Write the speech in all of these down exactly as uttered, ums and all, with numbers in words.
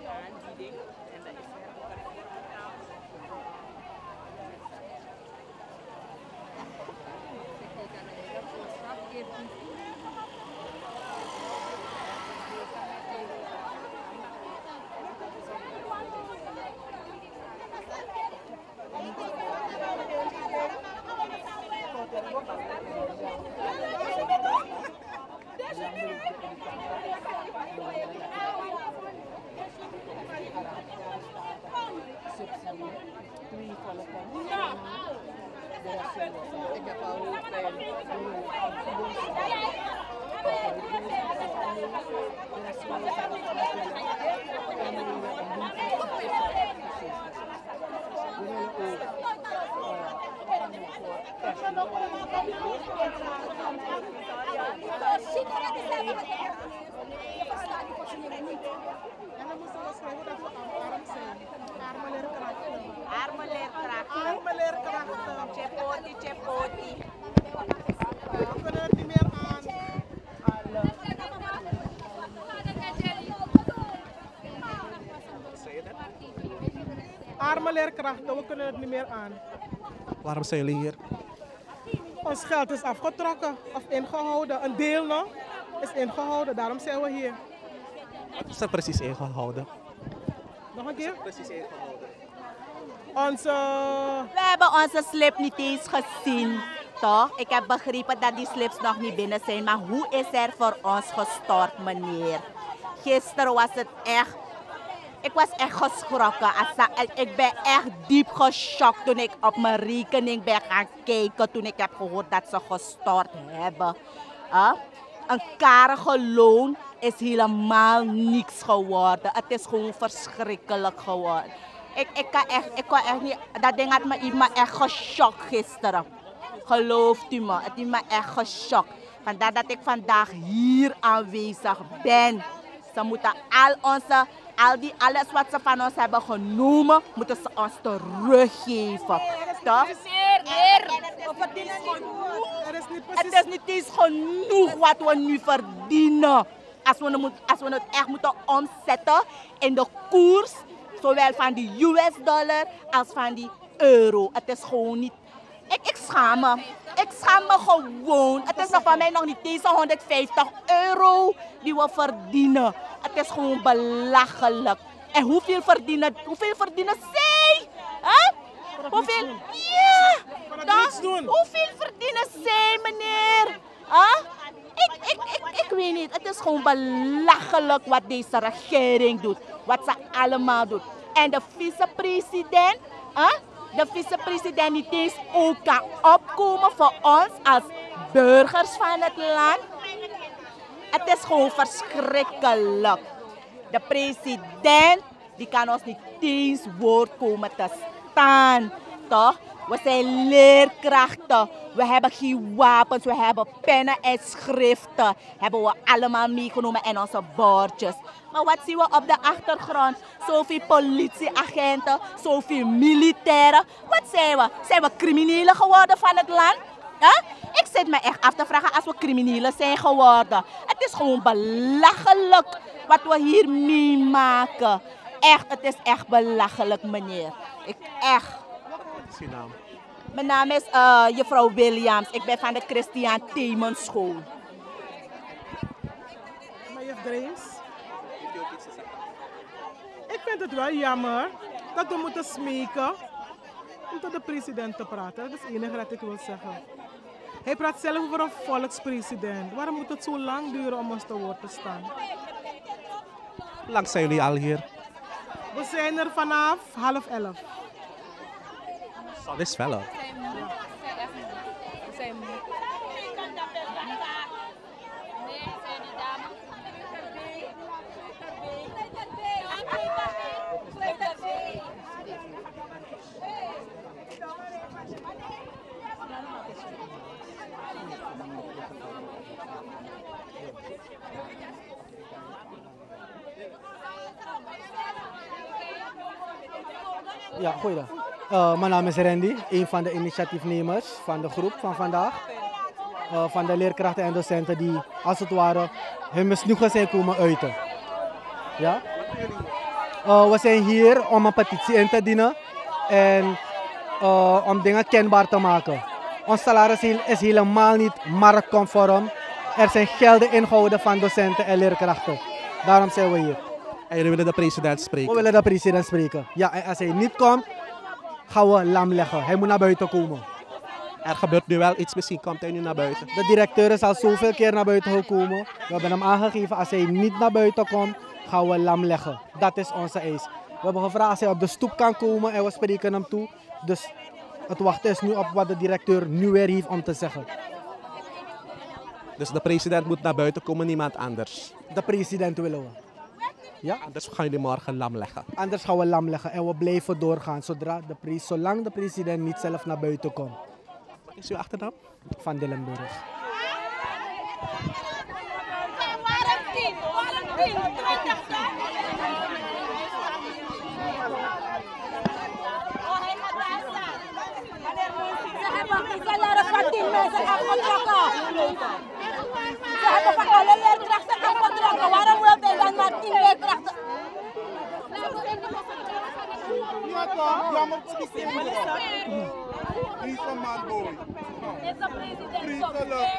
aanbieding. En dat is herparkeertotaal. Ik heb al heel Armeleerkrachten. Armeleerkrachten. Cepoti, cepoti. We kunnen het niet meer aan. Arme leerkrachten, we kunnen het niet meer aan. Waarom zijn jullie hier? Ons geld is afgetrokken of ingehouden. Een deel nog is ingehouden, daarom zijn we hier. Wat is er precies ingehouden? Nog een keer? Precies ingehouden. Onze... We hebben onze slip niet eens gezien, toch? Ik heb begrepen dat die slips nog niet binnen zijn. Maar hoe is er voor ons gestort, meneer? Gisteren was het echt... Ik was echt geschrokken. Ik ben echt diep geschokt toen ik op mijn rekening ben gaan kijken. Toen ik heb gehoord dat ze gestort hebben. Huh? Een karige loon is helemaal niks geworden. Het is gewoon verschrikkelijk geworden. Ik, ik, kan echt, ik kan echt niet... Dat ding had me, heeft me echt geschokt gisteren. Gelooft u me, het heeft me echt geschokt. Vandaar dat ik vandaag hier aanwezig ben. Ze moeten al onze... Al die, alles wat ze van ons hebben genomen, moeten ze ons teruggeven. Toch? Het is niet eens genoeg wat we nu verdienen. Als we, het, als we het echt moeten omzetten in de koers, zowel van de U S dollar als van die euro. Het is gewoon niet... Ik, ik schaam me. Ik schaam me gewoon. Het is nog van mij nog niet deze honderdvijftig euro die we verdienen. Het is gewoon belachelijk. En hoeveel verdienen, hoeveel verdienen zij? Huh? Hoeveel? Ja! Dan, hoeveel verdienen zij, meneer? Huh? Ik, ik, ik, ik weet niet. Het is gewoon belachelijk wat deze regering doet. Wat ze allemaal doet. En de vicepresident, huh? De vicepresident niet eens ook kan opkomen voor ons als burgers van het land. Het is gewoon verschrikkelijk. De president die kan ons niet eens woord komen te staan. Toch? We zijn leerkrachten. We hebben geen wapens. We hebben pennen en schriften. Hebben we allemaal meegenomen en onze bordjes. Maar wat zien we op de achtergrond? Zoveel politieagenten, zoveel militairen. Wat zijn we? Zijn we criminelen geworden van het land? Huh? Ik zit me echt af te vragen als we criminelen zijn geworden. Het is gewoon belachelijk wat we hier meemaken. Echt, het is echt belachelijk, meneer. Ik echt. Wat is uw naam? Mijn naam is uh, juffrouw Williams. Ik ben van de Christian Theeman School. Maar je Dreams? Ik vind het wel jammer dat we moeten smeken om tot de president te praten. Dat is het enige wat ik wil zeggen. Hij praat zelf over een volkspresident. Waarom moet het zo lang duren om ons te woord te staan? Hoe lang zijn jullie al hier? We zijn er vanaf half elf. Dat is wel hoor. Ja, goeiedag. Uh, mijn naam is Randy, een van de initiatiefnemers van de groep van vandaag. Uh, van de leerkrachten en docenten die als het ware hun misnoegen zijn komen uiten. Ja? Uh, we zijn hier om een petitie in te dienen en uh, om dingen kenbaar te maken. Ons salaris is helemaal niet marktconform. Er zijn gelden ingehouden van docenten en leerkrachten. Daarom zijn we hier. En jullie willen de president spreken? We willen de president spreken. Ja, en als hij niet komt, gaan we lam leggen. Hij moet naar buiten komen. Er gebeurt nu wel iets, misschien komt hij nu naar buiten. De directeur is al zoveel keer naar buiten gekomen. We hebben hem aangegeven, als hij niet naar buiten komt, gaan we lam leggen. Dat is onze eis. We hebben gevraagd als hij op de stoep kan komen en we spreken hem toe. Dus het wachten is nu op wat de directeur nu weer heeft om te zeggen. Dus de president moet naar buiten komen, niemand anders. De president willen we. Ja? Anders gaan jullie morgen lam leggen. Anders gaan we lam leggen en we blijven doorgaan zodra de pre zolang de president niet zelf naar buiten komt. Wat is uw achternaam? Van Dillenburg. Ze hebben van tien mensen afgetrokken. Ze hebben van alle leerkrachten afgetrokken. Waarom wil hij dan maar tien leerkrachten? Ja toch, jammer te zien. Free van man boy. Is de president zo?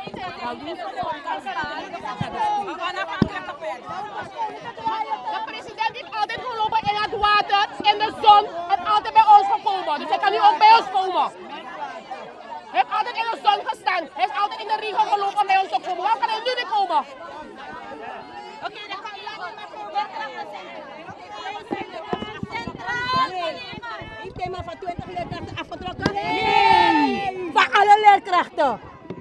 De president heeft altijd gelopen in het water, in de zon, en altijd bij ons gekomen. Dus hij kan nu ook bij ons komen. Hij heeft altijd in de zon gestaan. Hij is altijd in de regen gelopen om bij ons te komen. Waarom kan hij nu niet komen? Oké, dan kan je heeft hij maar van twintig leerkrachten afgetrokken? Nee! Van alle leerkrachten!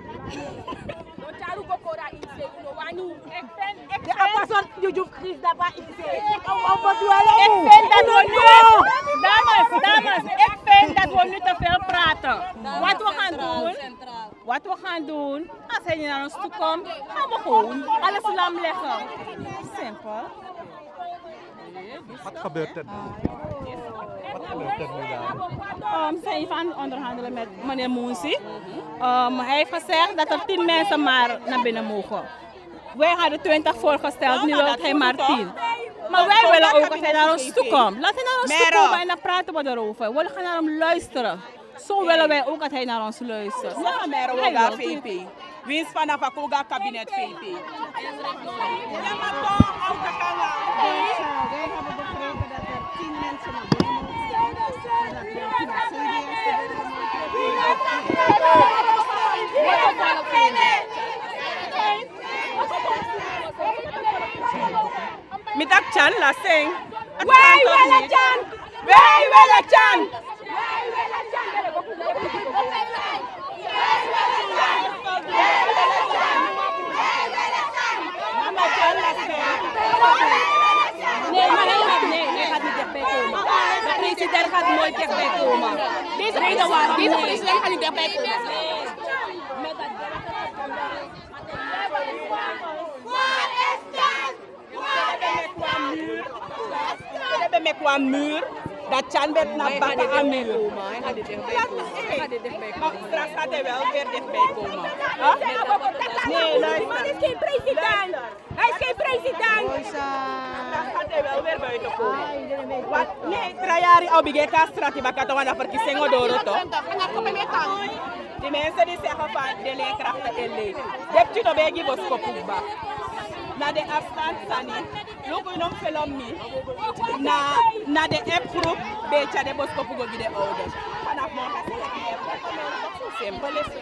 De afwassen, je hoeft niet dat wat ik zeg. Ik vind dat we nu, dames, dames, ik vind dat we nu te veel praten. Wat we gaan doen, wat we gaan doen, als hij naar ons toe komt, gaan we gewoon alles lam leggen. Simpel. Wat gebeurt er nu? Wat gebeurt er nu dan? Um, zijn van onderhandelen met meneer Moensi. Um, hij heeft gezegd dat er tien mensen maar naar binnen mogen. Wij hadden twintig voorgesteld, nu wil hij maar tien. Maar wij willen ook dat hij naar ons toe komt. Laat hij naar ons toe komen en dan praten we erover. We gaan naar hem luisteren. Zo willen wij ook dat hij naar ons luistert. Ja, maar we gaan V P. Winst vanaf het Koga kabinet V P. Ja, maar toch, ook de kanga. Wij hebben begrepen dat er tien mensen naar binnen Mitak Chan, la sing. Wij willen Chan! Wij willen Chan! Nee, maar hij gaat, nee, hij gaat niet dichtbij komen. De president gaat nooit dichtbij komen. Deze president, deze president gaat niet dichtbij komen. Waar is Chan? We hebben met qua muur. Dat Chan werd naar bakken aan muur. Hij gaat niet dichtbij komen. Hij gaat niet dichtbij Maar komen. straks gaat hij wel weer dichtbij komen. Nee, luister. Man is geen president. Hij is geen president. Straks gaat hij wel weer buiten komen. Wat? Nee, trajari al bigeka strati bakata wana verkiezingen door het toch? Die mensen die zeggen van de leerkrachten en leeg. Deputy no begi boskopukba. Na de afstand sani, look we don't film me. Na na de appgroep beetje de boskopugo gide ouders. Vanaf morgen is het zo simpel is.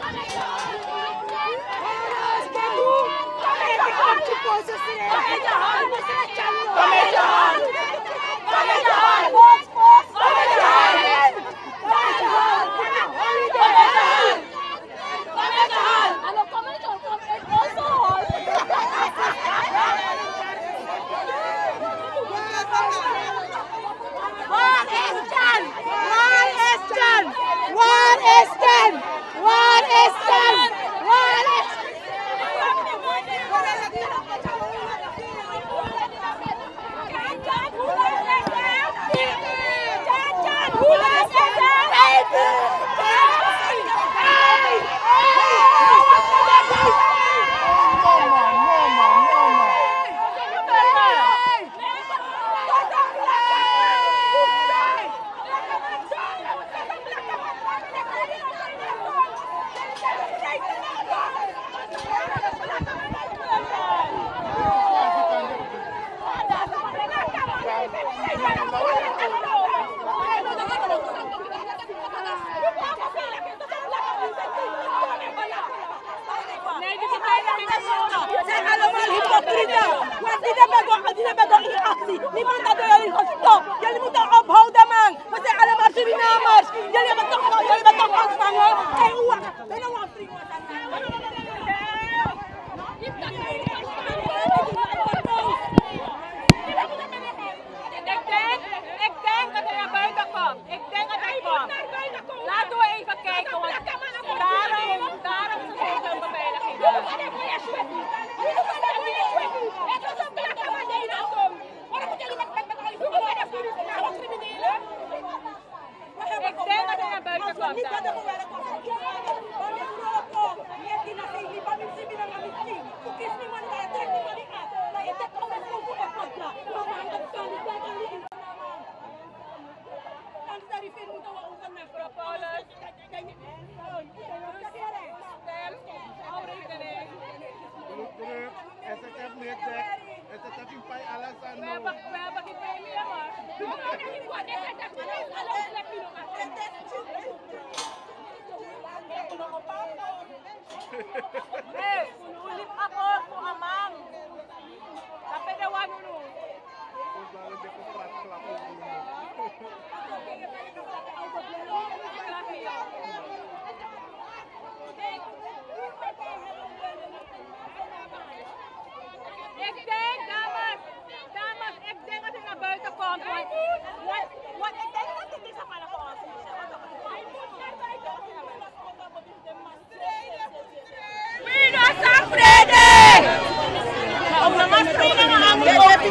Waar is Chan? Waar is Chan? Waar is Chan? Waar is Chan? Waar is Hey, ulip ako po amang. Tapi dewa dulu. Ik denk, dames, dames, ik denk dat hij naar buiten komt. Wat, wat, wat, ik denk dat hij niet zo van de kant is. Pino sa Frede! Ang mga Frede na ang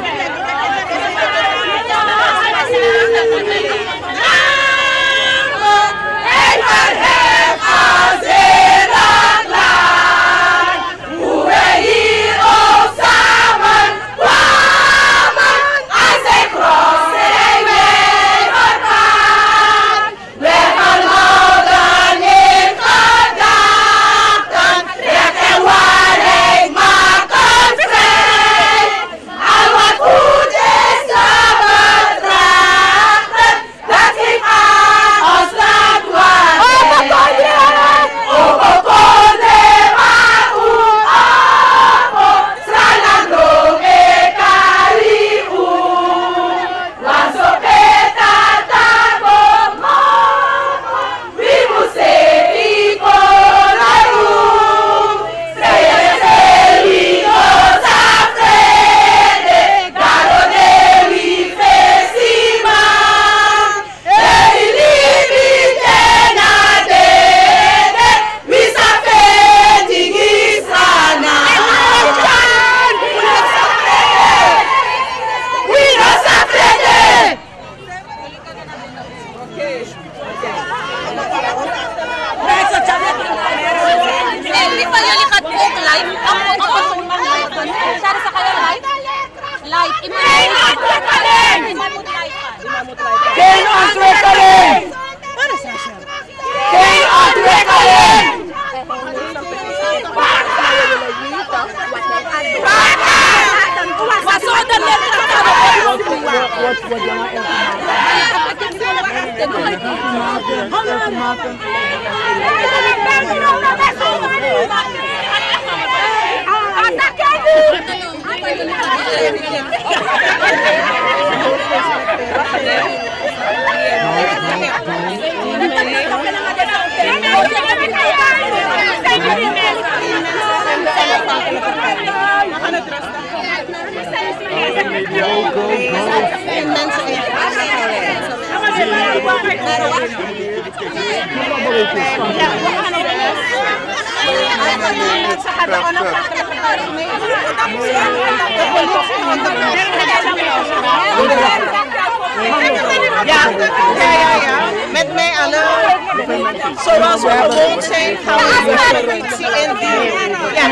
Ja, ja, ja, ja. Met mij alle. Zoals we gewoon zijn, gaan we de petitie indienen. Ja.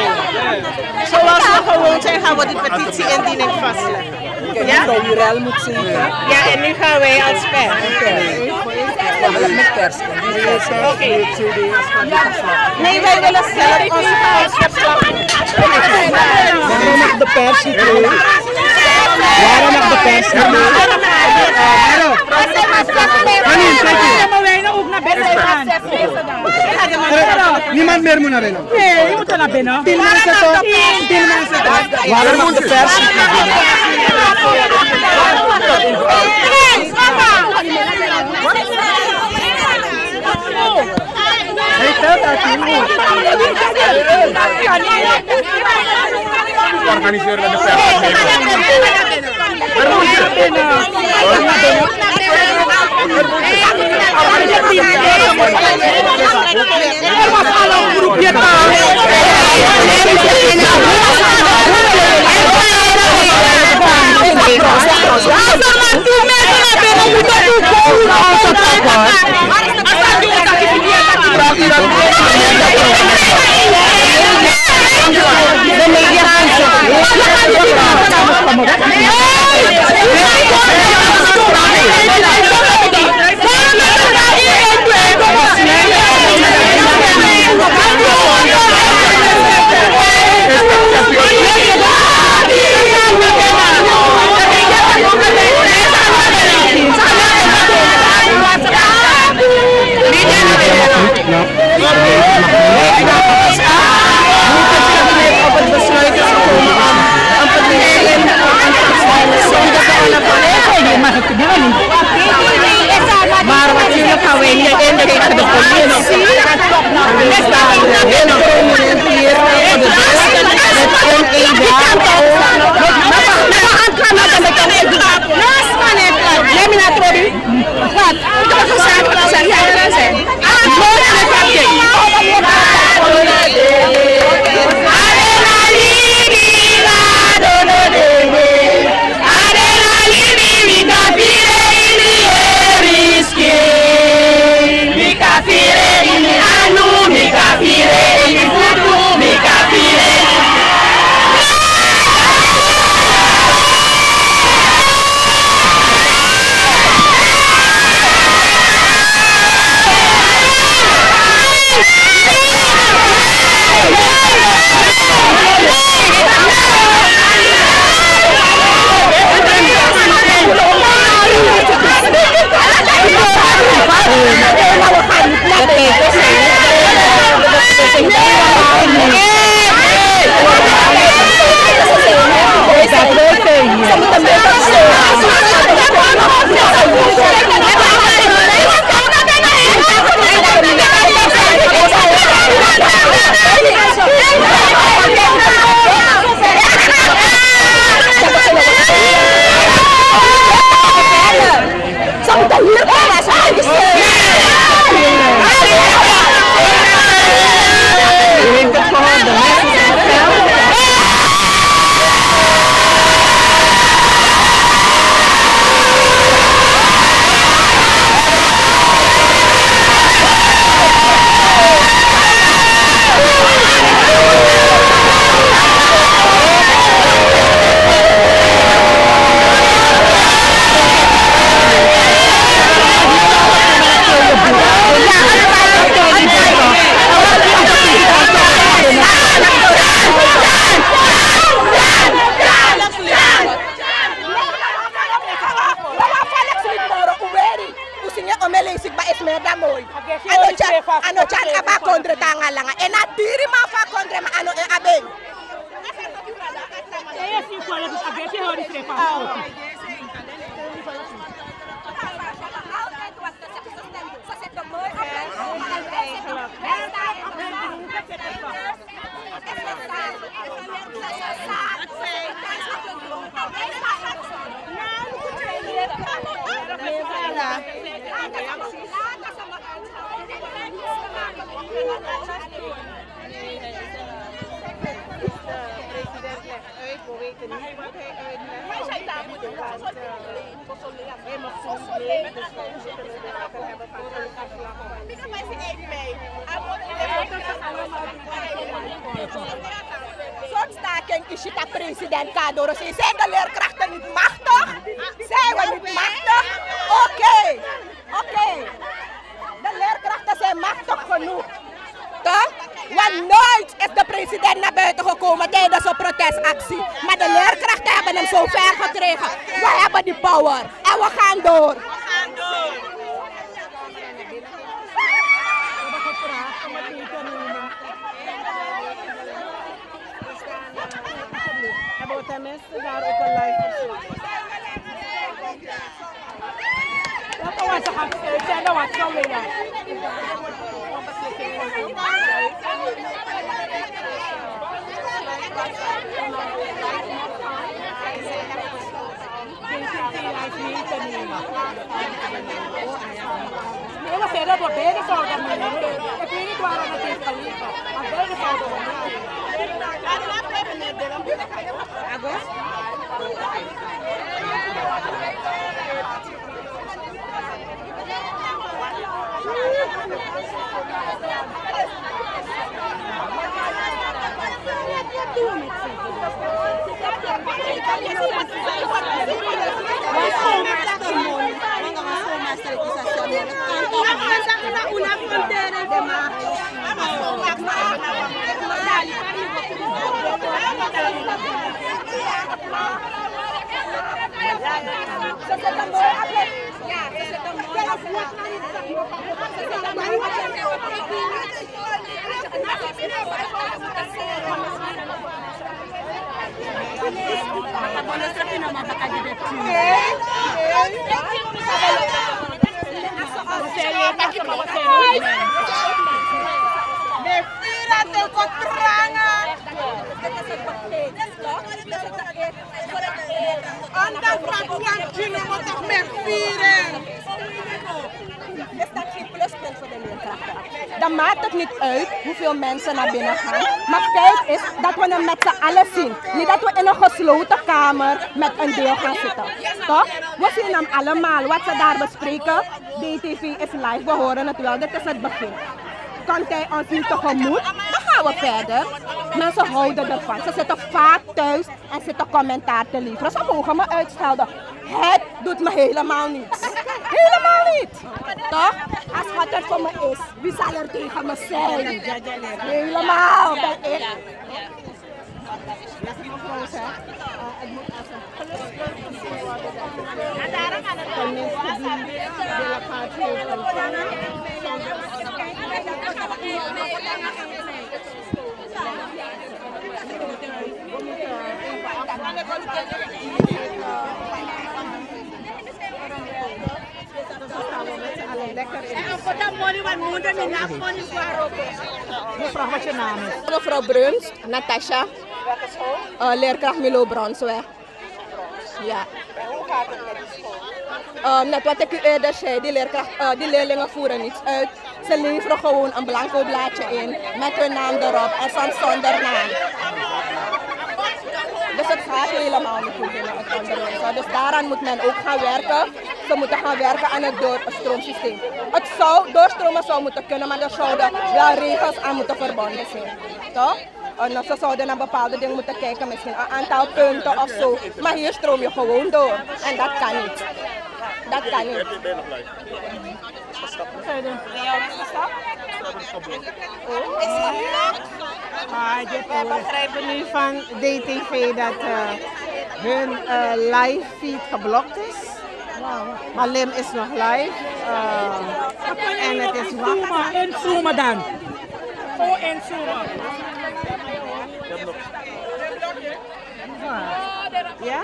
Zoals we gewoon zijn, gaan we de petitie indiening vastleggen. Ja? Ja, en nu gaan wij als pers. Oké. Nee, wij willen zelf onze boodschap. Waarom mag de pers niet mee? Waarom mag de pers niet mee? Niemand meer moet naar binnen. Nee, je moet er naar binnen. Tien mensen toch? Tien mensen toch? Waarom mag de pers niet naar binnen? Hey, telt dat niet. Organiseren dat de pers Er was al een groepje taal. de media Zo'n staking is je dat president Kadoro. Zijn de leerkrachten niet machtig? Zijn we niet machtig? Oké, okay. oké. Okay. De leerkrachten zijn machtig genoeg. Toch? Want nooit is de president naar buiten gekomen tijdens een protestactie. Maar de leerkrachten hebben hem zo ver gekregen. We hebben die power. En we gaan door. We gaan door. Hebben we tenminste daar ook een live verzoek. Dat was een hard zijn, dat was zo weer. Nee, maar verder door beide zouden we ik weet niet waarom het is gelieven. Maar beide zouden we Agos? Una frontera de mar. Dan maakt het niet uit hoeveel mensen naar binnen gaan. Maar feit is dat we hem met z'n allen zien. Niet dat we in een gesloten kamer met een deel gaan zitten. Toch? We zien hem allemaal. Wat ze daar bespreken, D T V is live. We horen het wel. Dit is het begin. Komt hij ons niet tegemoet, dan gaan we verder. Mensen houden ervan. Ze zitten vaak thuis en zitten commentaar te leveren. Ze mogen me uitschelden. Het doet me helemaal niets. Helemaal niet. Toch? Als wat er voor me is, wie zal er tegen me zijn? Helemaal. Ben ik. Mevrouw, wat je naam is? Mevrouw Bruns, Natasha. Uh, leerkracht Milo Bronsweg. Ja. Hoe gaat het met die school? Um, net wat ik u eerder zei, die, leerkracht, uh, die leerlingen voeren niets uit. Ze leveren gewoon een blanco blaadje in met hun naam erop en soms zonder naam. Dus het gaat helemaal niet goed in het onderwijs. Dus daaraan moet men ook gaan werken. Ze moeten gaan werken aan het doorstroomsysteem. Het zou, doorstromen zou moeten kunnen, maar er zouden wel regels aan moeten verbonden zijn. Toch? En ze zouden naar bepaalde dingen moeten kijken, misschien een aantal punten of zo. Maar hier stroom je gewoon door. En dat kan niet. Dat kan niet. Wat ga je doen? We begrijpen nu van D T V dat uh, hun uh, live feed geblokt is. Maar Lim is nog live. Uh, en het is wachten. Inzoomen dan. Gewoon inzoomen. Ja?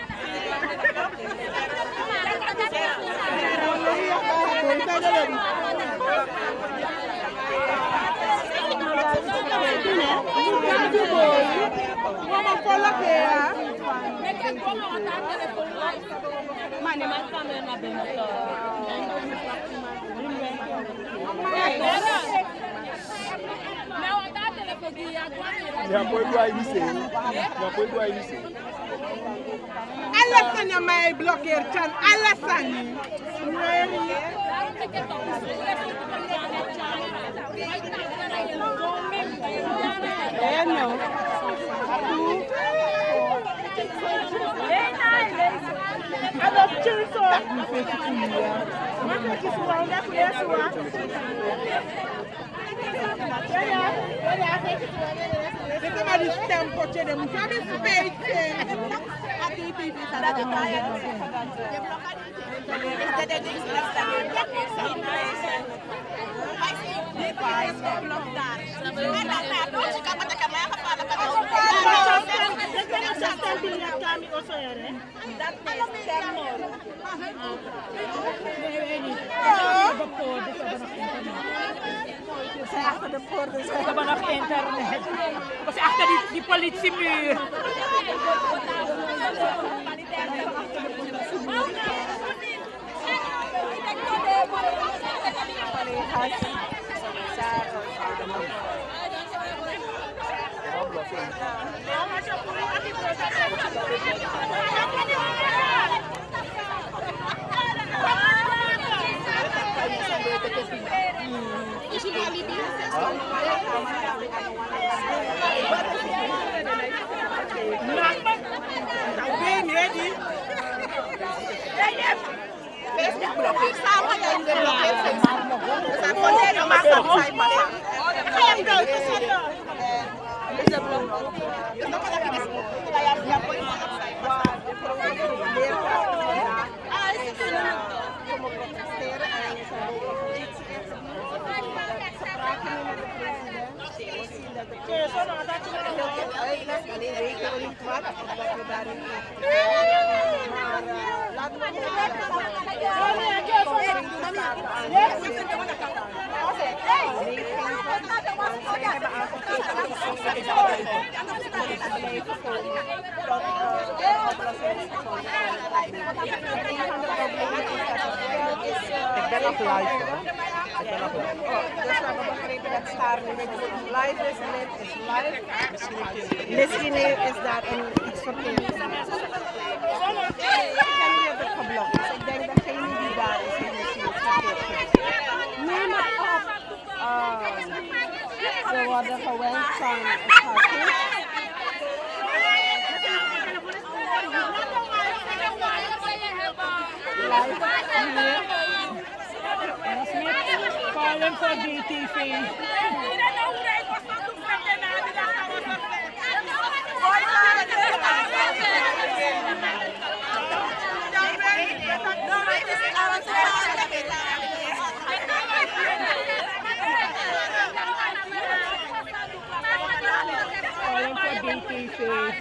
Alasan yang may blokir can alasan ni. Ano? Ada churso. Maka kiswa na kuyaswa. Dito ma di tempo che dem sabi space. Ati pipi sa da tayo. Achter de poort is er maar nog internet. Was achter die, die politiemuur. Ik ben nog live hoor. Ik ben nog live. Oh, dus we hebben begrepen dat Star nu live is. Net is live. Misschien is daar een iets verkeerd. Ik kan niet hebben geblokt. Dus ik denk degene die daar is, die misschien iets verkeerd is. Neem het op. Uh, ze worden gewenst van het gaat goed. Call him for D T V. Call him for D T V.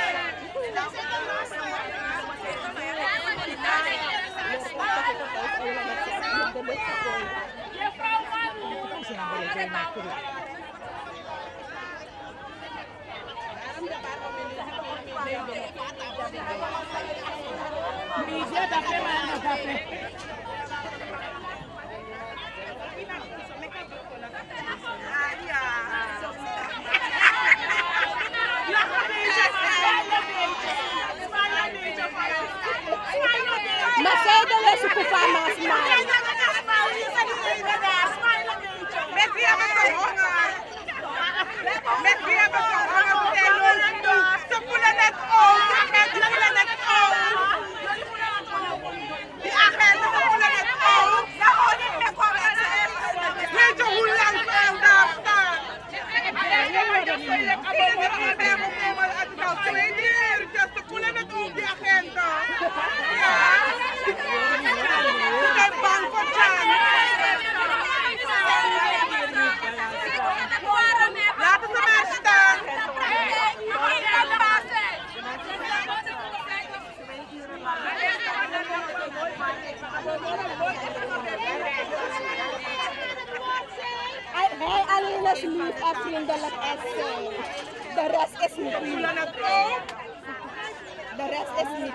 Media dapat mana dapat? Macedo é sucupar mais mais. Hey, Alina's leave after the essay. The rest is me. The rest is me.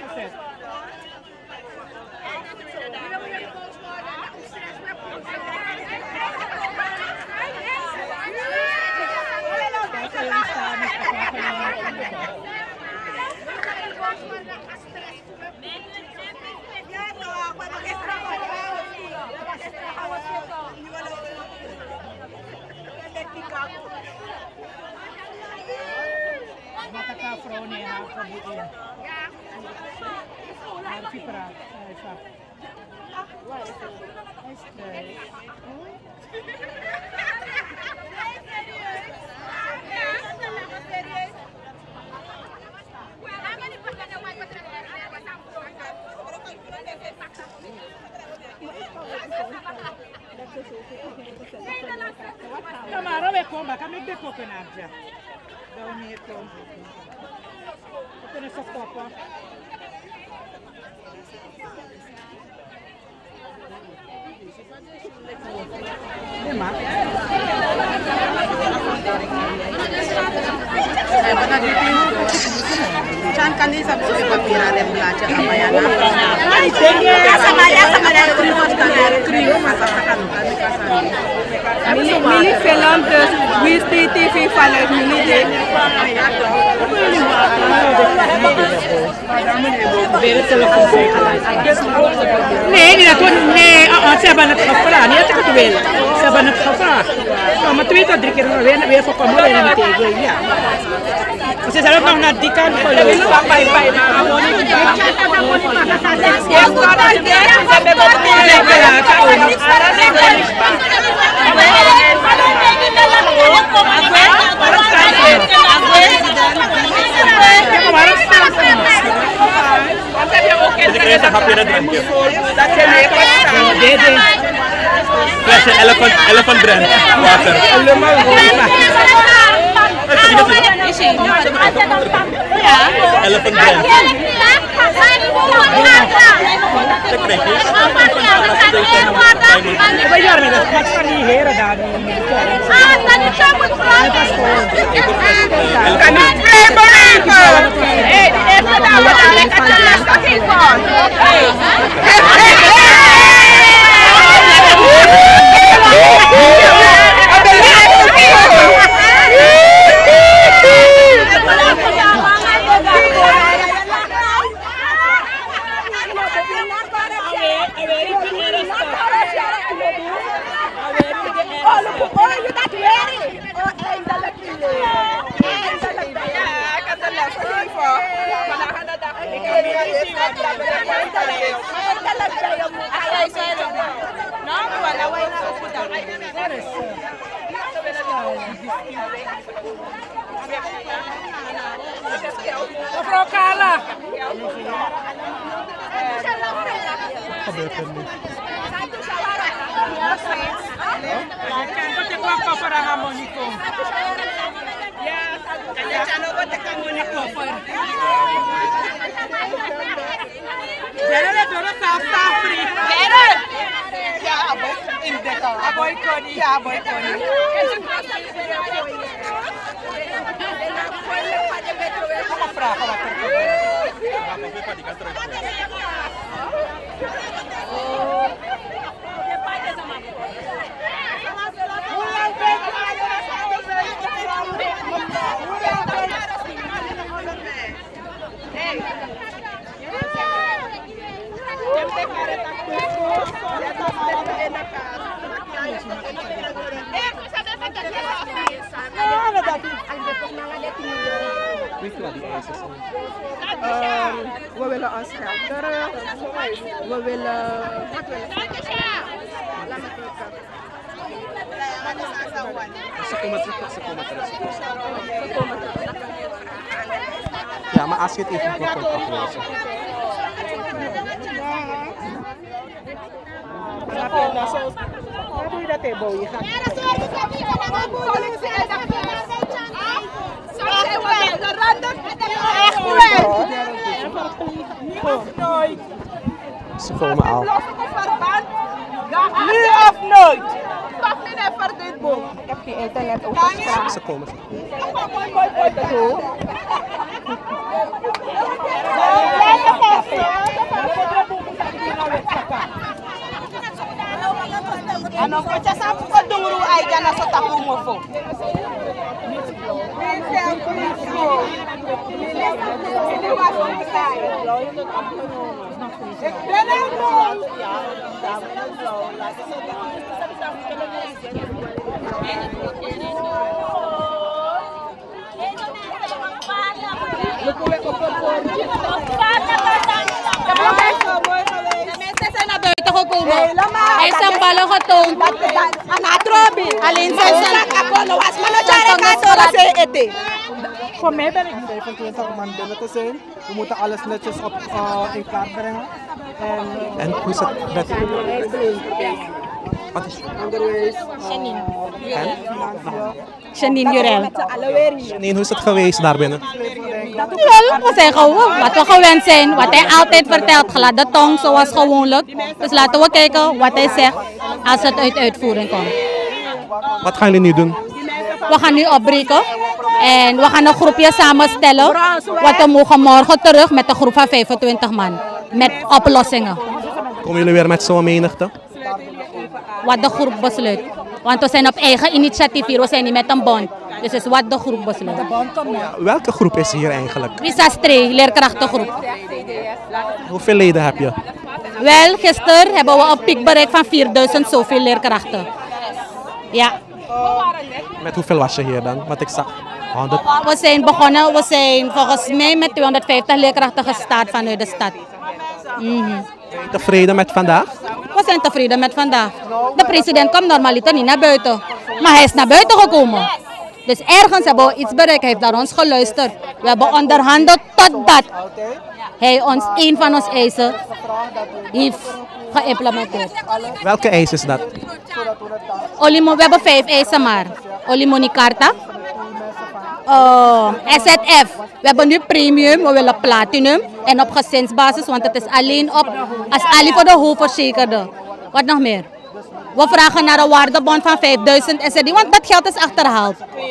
Camara vai comba, kami de coconut já. Dá um meio Tem essa copa. Can kanisa po ipapira rin mula siya kamaya na. Ay, sige! Samaya, samaya! Trio, masasakano ka. Mili, mili film dus wist die T V vanuit mili dit. Nee, niet dat nee, ah, ze hebben het gevraagd. Niet dat ik het wil. Ze hebben het gevraagd. Nou, maar twee tot drie keer weer weer voor komen en dan tegen ja. Ze zijn ook nog naar die kant gelopen. Pak bij bij de harmonie. Ja, maar dat is ze hebben het niet lekker Flesje elephant, elephant brand water. Elephant brand. Mevrouw Kala. Kan ko te kwa para harmony ko. Yes, kanya chano ko te harmony ko for. Jere doro sa sa free. Jere. Ya aboy in deta. Aboy ko ni, ya aboy ko ni. Apa fra ka water ko. Apa pa di kantor. We willen ons geld terug. We willen... Wat willen we? Laat me kijken. Ze komen terug, ze komen terug. Ja, maar als je het even goed kunt aflezen. Hoe doe je dat in Boeien? Ze komen al. Nu of nooit? Toch meneer Verdinboom? Ik heb geen internet overspraak. Ze komen. Ano ko siya sa pagdunguru ay dyan na sa tapo mo po. Ay sambalo ko tong anatrobi. Alin sa sak ako no was manajare ka tora se ete. Voor mij ben ik vijfentwintig man binnen te zijn. We moeten alles netjes op, uh, in kaart brengen. En, uh, En hoe is het met... Wat is Onderwijs. Janine. En? Janine Jurel. Janine, hoe is het geweest daar binnen? Wel, we zijn gewoon wat we gewend zijn. Wat hij altijd vertelt, gladde tong zoals gewoonlijk. Dus laten we kijken wat hij zegt als het uit uitvoering komt. Wat gaan jullie nu doen? We gaan nu opbreken. En we gaan een groepje samenstellen. Want we mogen morgen terug met een groep van vijfentwintig man. Met oplossingen. Komen jullie weer met zo'n menigte? Wat de groep besluit. Want we zijn op eigen initiatief hier. We zijn niet met een bond. Dus het is wat de groep besluit. Welke groep is hier eigenlijk? Wisastri, leerkrachtengroep. Hoeveel leden heb je? Wel, gisteren hebben we een piek bereikt van vierduizend zoveel leerkrachten. Ja. Met hoeveel was je hier dan? Wat ik zag. honderd. We zijn begonnen, we zijn volgens mij met tweehonderdvijftig leerkrachten gestart vanuit de stad. Mm-hmm. Ben je tevreden met vandaag? We zijn tevreden met vandaag. De president komt normaliter niet naar buiten. Maar hij is naar buiten gekomen. Dus ergens hebben we iets bereikt. Hij heeft naar ons geluisterd. We hebben onderhandeld totdat hij ons een van onze eisen heeft geïmplementeerd. Welke eis is dat? Olimo, we hebben vijf eisen maar. Olimonicarta. Uh, S Z F. We hebben nu premium, we willen platinum. En op gezinsbasis, want het is alleen op als alleen voor de hoofdverzekerde. Wat nog meer? We vragen naar een waardebond van vijfduizend S R D, want dat geld is achterhaald.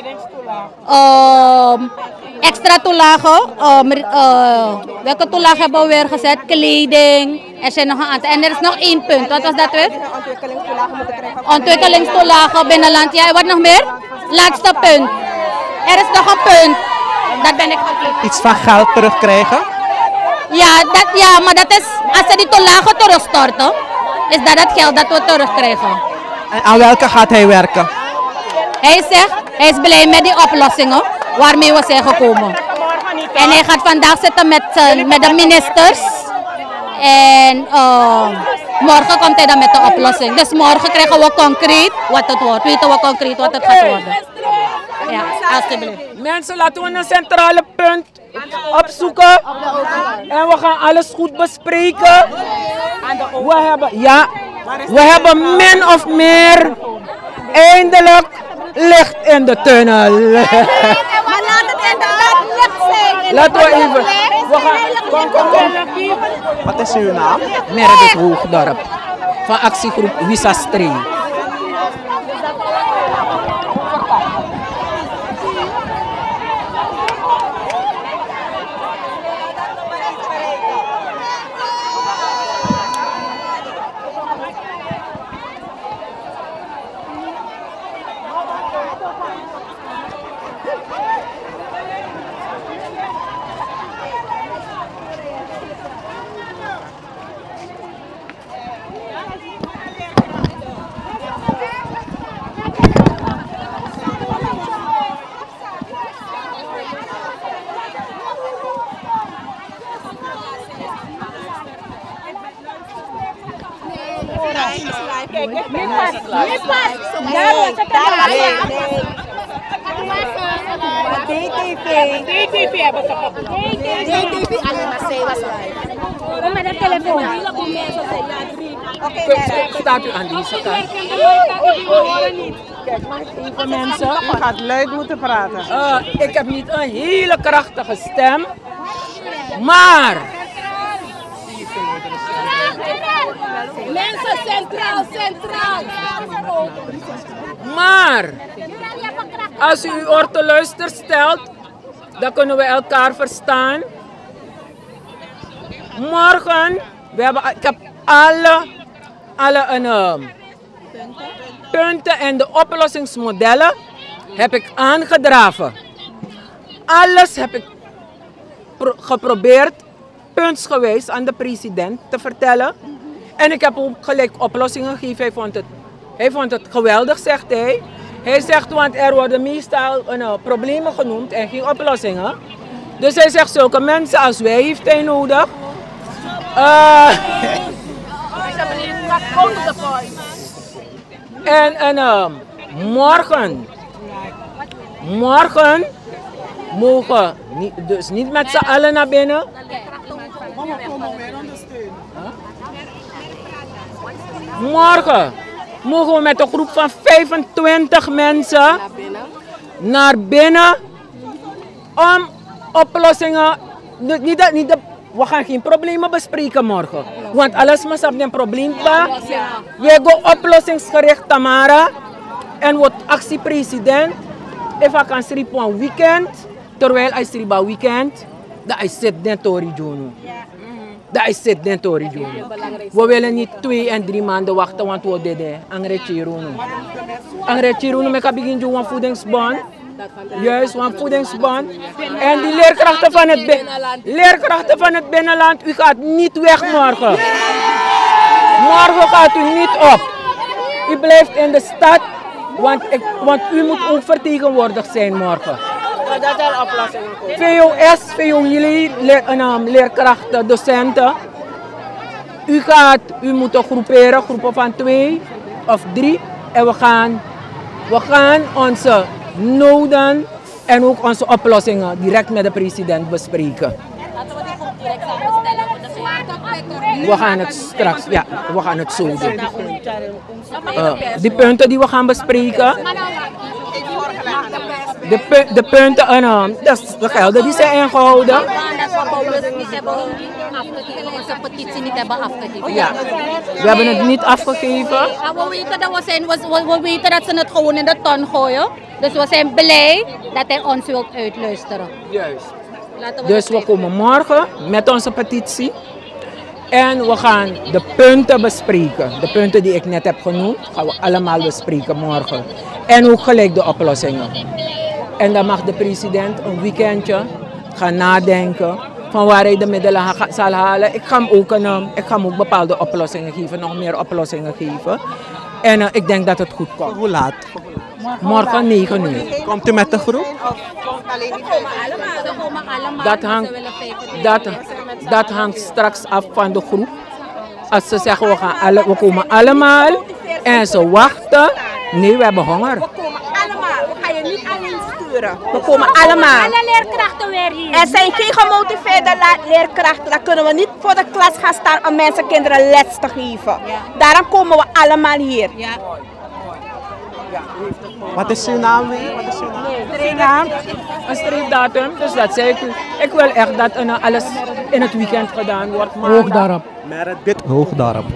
Uh, extra toelagen. Uh, uh, welke toelagen hebben we weer gezet? Kleding. Er zijn nog een aantal. En er is nog één punt. Wat was dat weer? Ontwikkelingstoelagen binnenland. Ja, wat nog meer? Laatste punt. Er is nog een punt. Dat ben ik vergeten. Iets van geld terugkrijgen? Ja, dat, ja, maar dat is, als ze die toelagen terugstorten, is dat het geld dat we terugkrijgen. En aan welke gaat hij werken? Hij zegt, hij is blij met die oplossingen waarmee we zijn gekomen. En hij gaat vandaag zitten met, uh, met de ministers. En uh, morgen komt hij dan met de oplossing. Dus morgen krijgen we concreet wat het wordt. Weten we concreet wat het gaat worden. Ja, alsjeblieft. Mensen, laten we een centrale punt opzoeken. En we gaan alles goed bespreken. We hebben, ja, we hebben min of meer eindelijk licht in de tunnel. Maar laat het inderdaad licht zijn. Laten we even. We gaan, kom, kom, kom. Wat is uw naam? Meredith Hoogdorp van actiegroep Wisastri. Staat u aan deze kant? Kijk, mag ik even mensen? U gaat luid moeten praten. Uh, ik heb niet een hele krachtige stem, maar Mensen centraal, centraal. Maar als u uw oor te luisteren stelt, dan kunnen we elkaar verstaan. Morgen, we hebben, ik heb alle, alle een, um, punten en de oplossingsmodellen heb ik aangedragen. Alles heb ik pro geprobeerd puntsgewijs aan de president te vertellen. En ik heb ook gelijk oplossingen gegeven. Hij vond het, hij vond het geweldig, zegt hij. Hij zegt, want er worden meestal uh, problemen genoemd en geen oplossingen. Dus hij zegt, zulke mensen als wij heeft hij nodig. Uh, en en uh, morgen, morgen mogen, niet, dus niet met z'n allen naar binnen. Morgen mogen we met een groep van vijfentwintig mensen naar binnen om oplossingen. Niet de, niet de, we gaan geen problemen bespreken morgen, want alles moet op een probleem zijn. We gaan oplossingsgericht Tamara en wordt actiepresident. Even kan schrijven op een weekend, terwijl hij schrijft op een weekend, dat hij zit in Tori Juno. Dat is het, den Tori Juno. We willen niet twee en drie maanden wachten, want we deden Angre Chiruno. Angre Chiruno met begin doen een voedingsbond. Juist, een voedingsbond. En die leerkrachten van het binnenland, leerkrachten van het binnenland, u gaat niet weg morgen. Morgen gaat u niet op. U blijft in de stad, want, ik, want u moet ook vertegenwoordigd zijn morgen. Dat er oplossingen komen. V O S, V O jullie, leer, uh, leerkrachten, docenten. U gaat, u moet groeperen, groepen van twee of drie. En we gaan, we gaan onze noden en ook onze oplossingen direct met de president bespreken. Laten we die groep direct samenstellen voor de We gaan het straks, ja, we gaan het zo doen. Uh, die punten die we gaan bespreken. De, pu de punten, en uh, de gelden die zijn ingehouden. petitie niet hebben afgegeven. Ja, we hebben het niet afgegeven. We weten dat, we zijn, we, we weten dat ze het gewoon in de ton gooien. Dus we zijn blij dat hij ons wilt uitluisteren. Juist. We dus we komen morgen met onze petitie. En we gaan de punten bespreken. De punten die ik net heb genoemd, gaan we allemaal bespreken morgen. En ook gelijk de oplossingen. En dan mag de president een weekendje gaan nadenken van waar hij de middelen zal halen. Ik ga hem ook, een, ik ga hem ook bepaalde oplossingen geven, nog meer oplossingen geven. En uh, ik denk dat het goed komt. Hoe laat? Morgen negen uur. Komt u met de groep? Dat hangt, dat, dat hangt straks af van de groep. Als ze zeggen we, gaan alle, we komen allemaal en ze wachten. Nee, we hebben honger. We komen allemaal. We gaan je niet alleen sturen. We komen allemaal. Alle leerkrachten weer hier. Er zijn geen gemotiveerde leerkrachten. Dan kunnen we niet voor de klas gaan staan om mensen kinderen les te geven. Daarom komen we allemaal hier. Ja. Wat is uw naam weer? Wat is uw naam? Streepnaam, een streepdatum. Dus dat zei ik u. Ik wil echt dat uh, alles in het weekend gedaan wordt. Hoog daarop. Merit hoog daarop.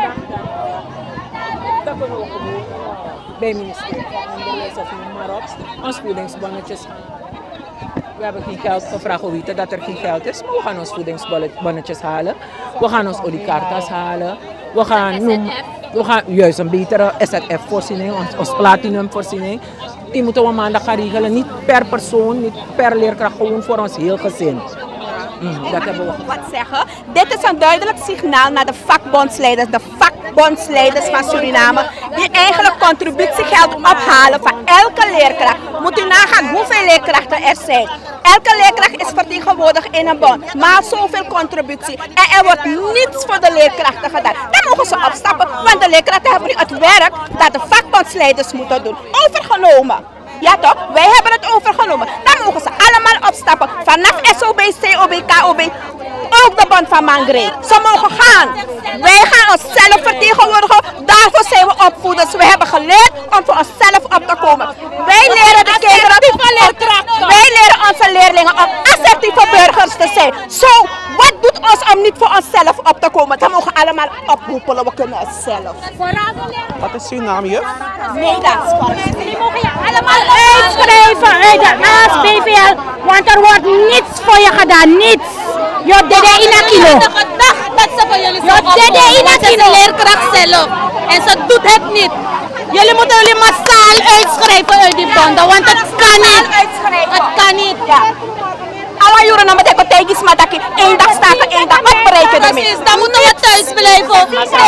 Bij het ministerie van Onderwijs of maar op. Ons voedingsbonnetjes. We hebben geen geld gevraagd, we weten dat er geen geld is. Maar we gaan ons voedingsbonnetjes halen. We gaan ons oliekartas halen. We gaan, noem, we gaan juist een betere S Z F-voorziening, ons, ons platinumvoorziening. Die moeten we maandag gaan regelen. Niet per persoon, niet per leerkracht, gewoon voor ons heel gezin. Mm, dat hebben we wat zeggen. Dit is een duidelijk signaal naar de vakbondsleiders, de vakbondsleiders van Suriname, die eigenlijk contributiegeld ophalen van elke leerkracht. Moet u nagaan hoeveel leerkrachten er zijn. Elke leerkracht is vertegenwoordigd in een bond, maar zoveel contributie. En er wordt niets voor de leerkrachten gedaan. Dan mogen ze opstappen, want de leerkrachten hebben nu het werk dat de vakbondsleiders moeten doen. Overgenomen. Ja toch? Wij hebben het overgenomen. Dan mogen ze allemaal opstappen. Vanaf S O B, C O B, K O B. Ook de band van Mangre. Ze mogen gaan. Wij gaan onszelf vertegenwoordigen. Daarvoor zijn we opvoeders. We hebben geleerd om voor onszelf op te komen. Wij leren de kinderen. Wij leren onze leerlingen om assertieve burgers te zijn. Zo, wat doet ons om niet voor onszelf op te komen. Dat mogen allemaal oproepen, we kunnen het zelf. Wat is uw naam, juf? Nederlands. Die mogen je allemaal uitschrijven uit de A S B V L, want er wordt niets voor je gedaan, niets. Je dede in een kilo. Dat ze van jullie Je dede in een kilo. de leerkracht zelf. En ze doet het niet. Jullie moeten jullie massaal uitschrijven uit die bonden, want het kan niet. Het kan niet. Alle jaren nog met de is maar dat je één dag staat en één dag wat bereiken daarmee. Precies, dan moeten we thuis blijven.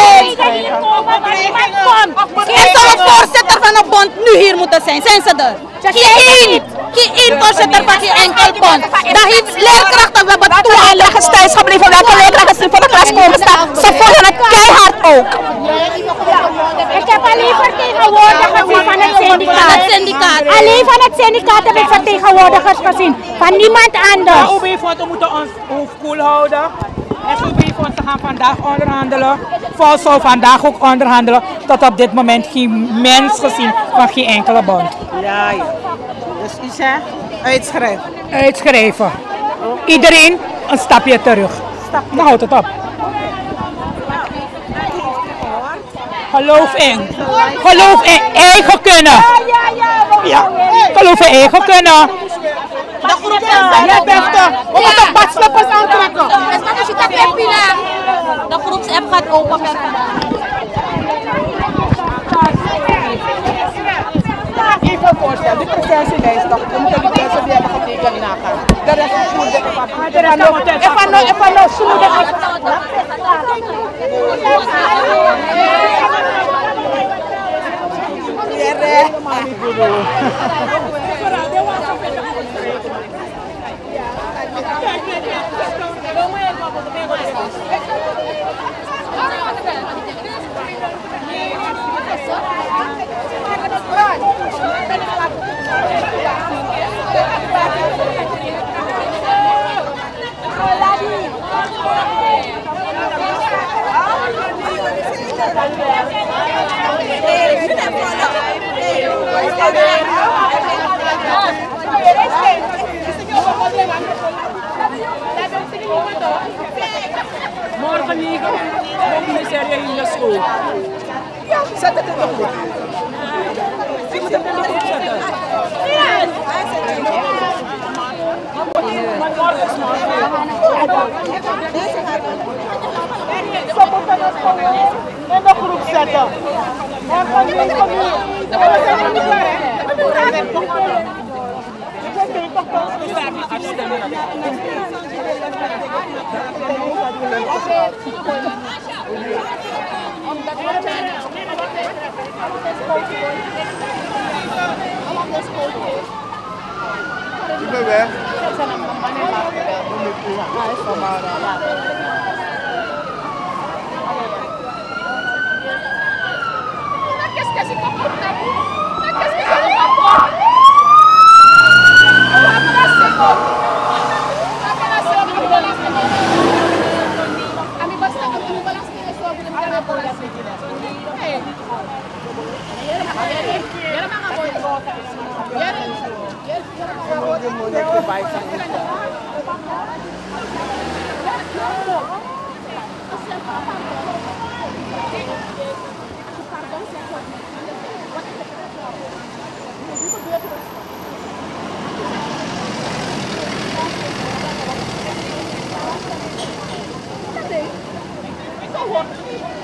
Er zou een voorzitter van een bond nu hier moeten zijn. Zijn ze er? Geen. Geen voorzitter van geen enkel bond. Dat heeft leerkrachten, we hebben toevallig is thuis gebleven. Welke leerkrachten zijn voor de klas komen staan. Ze volgen het keihard ook. Ik heb alleen vertegenwoordigers gezien van het syndicaat. syndicaat. Alleen van het syndicaat heb ik vertegenwoordigers gezien. Van niemand anders. O B Foto moeten ons hoofd koel houden. S O B Foto gaan vandaag onderhandelen. Vol zou vandaag ook onderhandelen. Tot op dit moment geen mens gezien van geen enkele bond. Ja, ja. Dus u zegt uitschrijven. Uitschrijven. Iedereen een stapje terug. Dan houdt het op. Geloof in. Geloof in eigen kunnen. Ja. Geloof in eigen kunnen. De groepsapp. Jij bent er. We moeten badslippers aantrekken. De groepsapp gaat open per vandaag. Even een voorstel, die presentielijst toch, we moeten die mensen die hebben getekend nagaan. De rest is goed, even nog, even nog, even nog, zo moet Morgen negen communiceren in de school. Ja, zet het in de groep. Je moet het in de groep zetten. Maar morgen is Ze moeten het gewoon in de groep zetten. Morgen negen uur. We zijn nog niet klaar, hè? We zijn nog klaar. Ik ben weg. Cadê? Por favor.